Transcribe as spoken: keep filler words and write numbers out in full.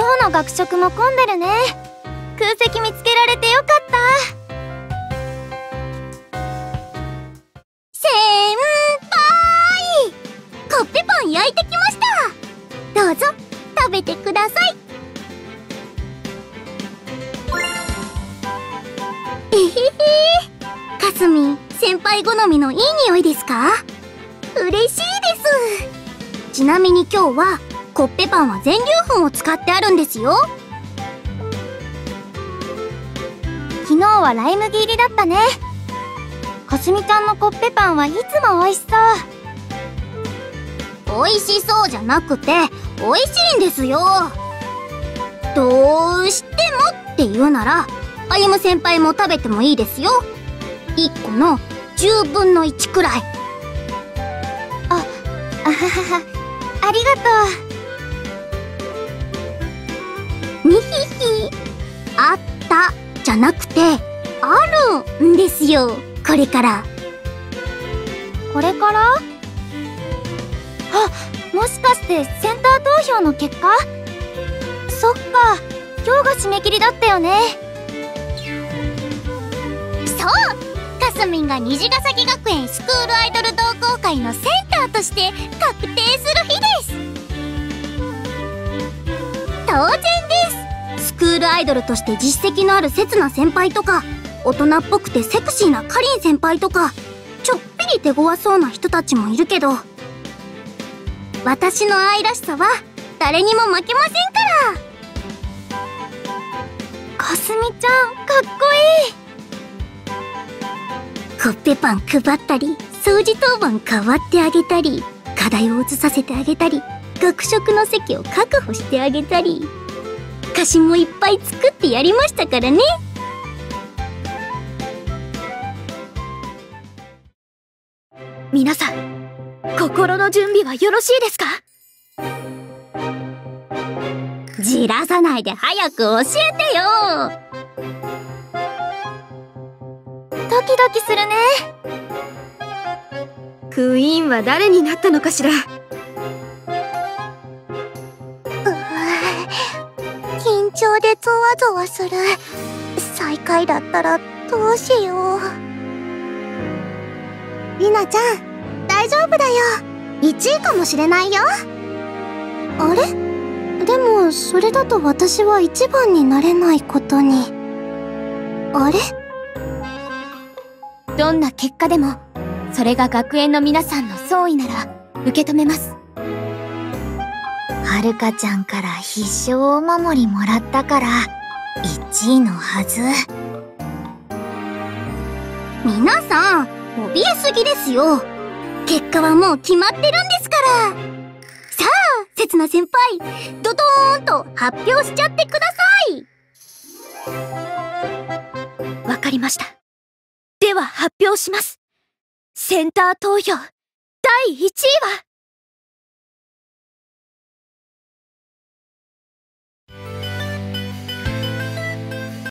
今日の学食も混んでるね。空席見つけられてよかった。先輩、コッペパン焼いてきました。どうぞ食べてください。えへへ、かすみん先輩好みのいい匂いですか？嬉しいです。ちなみに今日はコッペパンは全粒粉を使ってあるんですよ。昨日はライ麦入りだったね。かすみちゃんのコッペパンはいつも美味しそう。美味しそうじゃなくて美味しいんですよ。どうしてもって言うなら歩夢先輩も食べてもいいですよ。いっこのじゅうぶんのいちくらい。あ、あははは、ありがとう。にひひ、あったじゃなくてあるんですよ、これから。これから？あ、もしかしてセンター投票の結果？そっか、今日が締め切りだったよね。そう、かすみんが虹ヶ崎学園スクールアイドル同好会のセンターとして確定する日です。当然です。スクールアイドルとして実績のある刹那先輩とか、大人っぽくてセクシーなかりん先輩とか、ちょっぴり手強そうな人たちもいるけど、私の愛らしさは誰にも負けませんから。かすみちゃん、かっこいい。コッペパン配ったり、掃除当番代わってあげたり、課題を移させてあげたり、学食の席を確保してあげたり、菓子もいっぱい作ってやりましたからね。 皆さん、心の準備はよろしいですか？ じらさないで早く教えてよ。ドキドキするね。 クイーンは誰になったのかしら。 緊張でゾワゾワする。最下位だったらどうしよう。りなちゃん、大丈夫だよ。いちいかもしれないよ。あれ？でもそれだと私はいちばんになれないことに。あれ？ どんな結果でもそれが学園の皆さんの総意なら受け止めます。 はるかちゃんから必勝お守りもらったからいちいのはず。皆さん、怯えすぎですよ。結果はもう決まってるんですから。さあ、刹那先輩、ドドーンと発表しちゃってください。 わかりました。では発表します。センター投票だいいちいは